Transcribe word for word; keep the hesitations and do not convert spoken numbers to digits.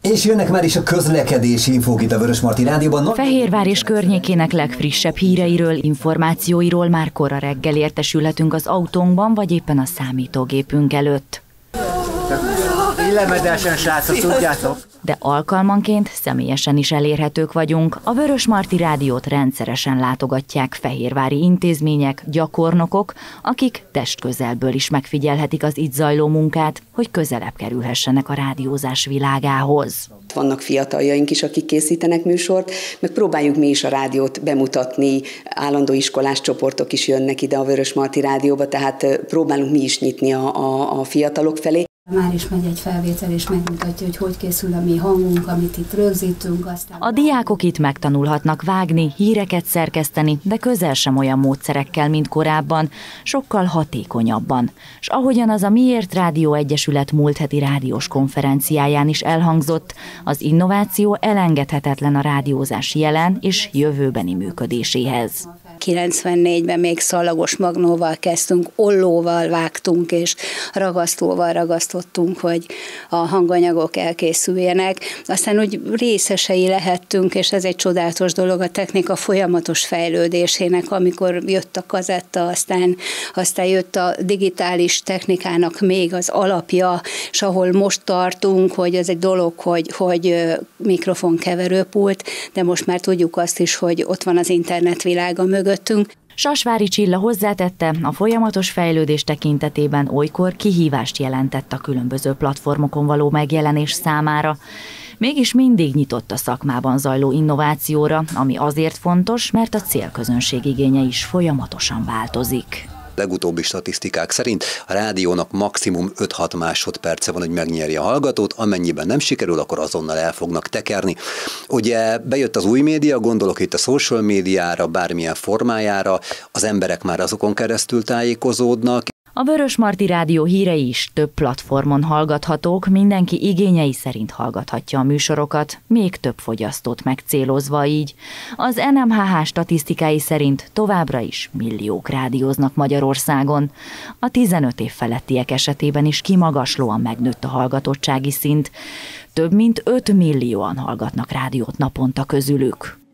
És jönnek már is a közlekedési infók itt a Vörösmarty Rádióban. Fehérvár és környékének legfrissebb híreiről, információiról már kora reggel értesülhetünk az autónkban, vagy éppen a számítógépünk előtt. Illemedesen, srácok, tudjátok! De alkalmanként személyesen is elérhetők vagyunk. A Vörösmarty Rádiót rendszeresen látogatják fehérvári intézmények, gyakornokok, akik testközelből is megfigyelhetik az itt zajló munkát, hogy közelebb kerülhessenek a rádiózás világához. Vannak fiataljaink is, akik készítenek műsort, meg próbáljuk mi is a rádiót bemutatni, állandó iskolás csoportok is jönnek ide a Vörösmarty Rádióba, tehát próbálunk mi is nyitni a, a, a fiatalok felé. Már is megy egy felvétel, és megmutatja, hogy hogy készül a mi hangunk, amit itt rögzítünk. Aztán... A diákok itt megtanulhatnak vágni, híreket szerkeszteni, de közel sem olyan módszerekkel, mint korábban, sokkal hatékonyabban. És ahogyan az a Miért Rádió Egyesület múlt heti rádiós konferenciáján is elhangzott, az innováció elengedhetetlen a rádiózás jelen és jövőbeni működéséhez. kilencvennégyben még szalagos magnóval kezdtünk, ollóval vágtunk és ragasztóval ragasztottunk, hogy a hanganyagok elkészüljenek. Aztán úgy részesei lehettünk, és ez egy csodálatos dolog a technika folyamatos fejlődésének, amikor jött a kazetta, aztán, aztán jött a digitális technikának még az alapja, és ahol most tartunk, hogy ez egy dolog, hogy, hogy mikrofonkeverőpult, de most már tudjuk azt is, hogy ott van az internetvilága mögöttünk. Sasvári Csilla hozzátette, a folyamatos fejlődés tekintetében olykor kihívást jelentett a különböző platformokon való megjelenés számára. Mégis mindig nyitott a szakmában zajló innovációra, ami azért fontos, mert a célközönség igénye is folyamatosan változik. Legutóbbi statisztikák szerint a rádiónak maximum öt-hat másodperce van, hogy megnyerje a hallgatót, amennyiben nem sikerül, akkor azonnal el fognak tekerni. Ugye bejött az új média, gondolok itt a social médiára, bármilyen formájára, az emberek már azokon keresztül tájékozódnak. A Vörösmarty Rádió hírei is több platformon hallgathatók, mindenki igényei szerint hallgathatja a műsorokat, még több fogyasztót megcélozva így. Az en em há há statisztikái szerint továbbra is milliók rádióznak Magyarországon. A tizenöt év felettiek esetében is kimagaslóan megnőtt a hallgatottsági szint. Több mint öt millióan hallgatnak rádiót naponta közülük.